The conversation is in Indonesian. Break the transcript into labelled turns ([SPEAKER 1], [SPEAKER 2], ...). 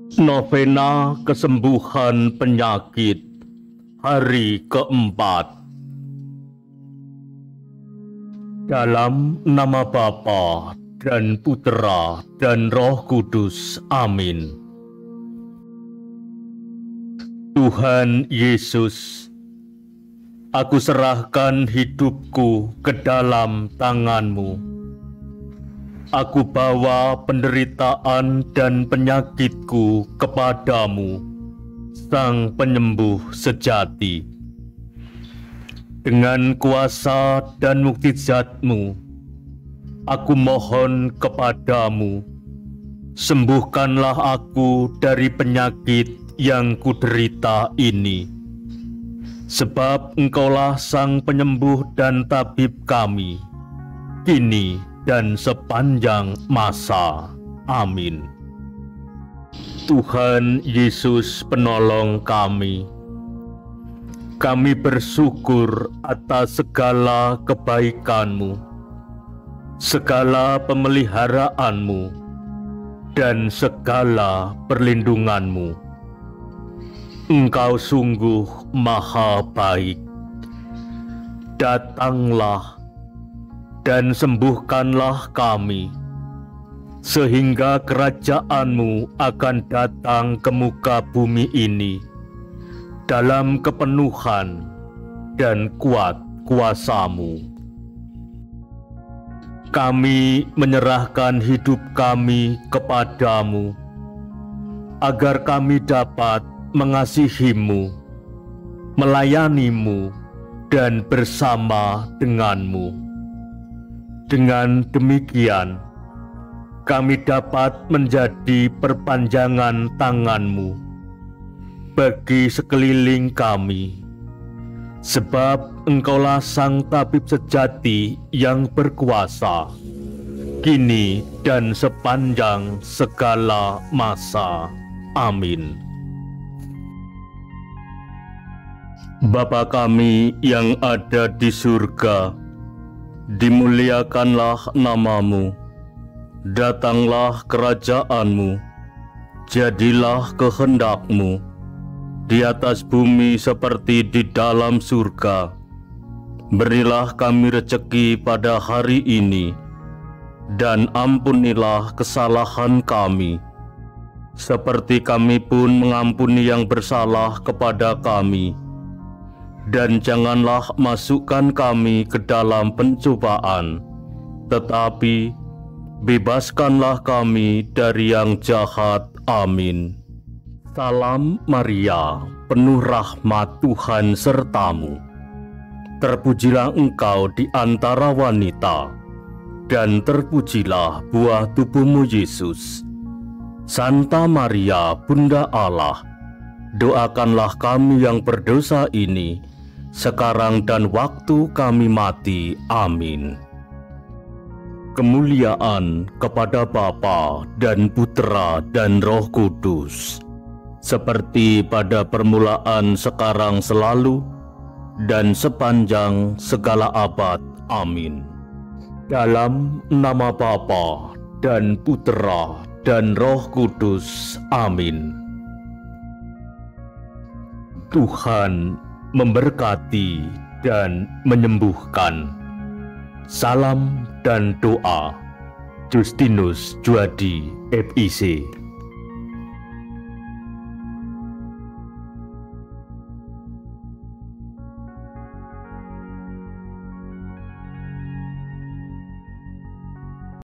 [SPEAKER 1] Novena kesembuhan penyakit hari keempat. Dalam nama Bapa dan Putera dan Roh Kudus. Amin. Tuhan Yesus, aku serahkan hidupku ke dalam tangan-Mu. Aku bawa penderitaan dan penyakitku kepadamu, Sang Penyembuh sejati. Dengan kuasa dan mukjizat-Mu, aku mohon kepadamu, sembuhkanlah aku dari penyakit yang kuderita ini. Sebab Engkaulah Sang Penyembuh dan Tabib kami, kini dan sepanjang masa. Amin. Tuhan Yesus penolong kami, kami bersyukur atas segala kebaikan-Mu, segala pemeliharaan-Mu, dan segala perlindungan-Mu. Engkau sungguh maha baik. Datanglah dan sembuhkanlah kami, sehingga kerajaan-Mu akan datang ke muka bumi ini dalam kepenuhan dan kuat kuasa-Mu. Kami menyerahkan hidup kami kepadamu, agar kami dapat mengasihi-Mu, melayani-Mu, dan bersama dengan-Mu. Dengan demikian, kami dapat menjadi perpanjangan tangan-Mu bagi sekeliling kami, sebab Engkaulah Sang Tabib sejati yang berkuasa, kini dan sepanjang segala masa. Amin. Bapa kami yang ada di surga, dimuliakanlah nama-Mu. Datanglah kerajaan-Mu, jadilah kehendak-Mu di atas bumi seperti di dalam surga. Berilah kami rezeki pada hari ini, dan ampunilah kesalahan kami, seperti kami pun mengampuni yang bersalah kepada kami. Dan janganlah masukkan kami ke dalam pencobaan, tetapi bebaskanlah kami dari yang jahat. Amin. Salam Maria, penuh rahmat, Tuhan sertamu. Terpujilah engkau di antara wanita, dan terpujilah buah tubuhmu Yesus. Santa Maria, Bunda Allah, doakanlah kami yang berdosa ini, sekarang dan waktu kami mati. Amin. Kemuliaan kepada Bapa dan Putera dan Roh Kudus, seperti pada permulaan, sekarang, selalu, dan sepanjang segala abad. Amin. Dalam nama Bapa dan Putera dan Roh Kudus. Amin. Tuhan memberkati dan menyembuhkan. Salam dan doa, Justinus Juadi, FIC.